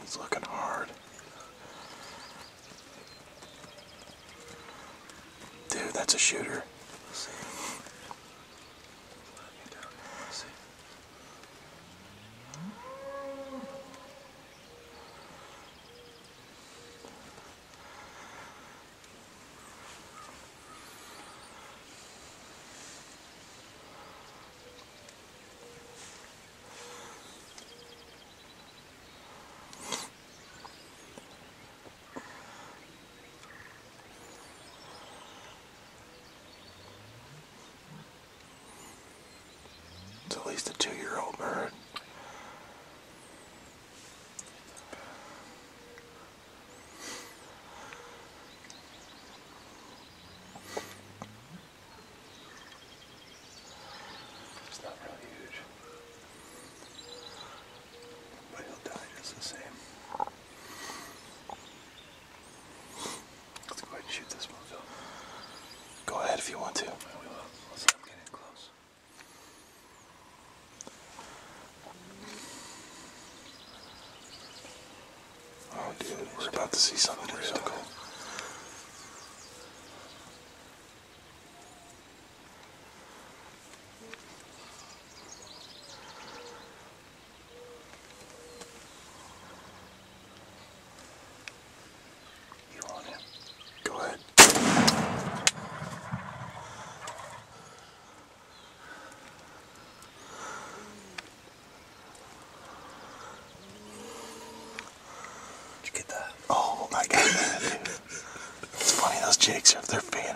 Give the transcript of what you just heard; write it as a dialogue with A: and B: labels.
A: He's looking hard. Dude, that's a shooter. It's at least a 2-year-old bird.
B: It's not really huge, but he'll die just the same. Let's go ahead and shoot this one, Phil.
A: Go ahead if you want to.
B: We will. Let's not get in close.
A: Oh, dude, we're about to see something real cool.
B: You want him?
A: Go ahead.
B: Did you get that?
A: Oh, I got that, dude. It's funny, those jigs, they're fancy.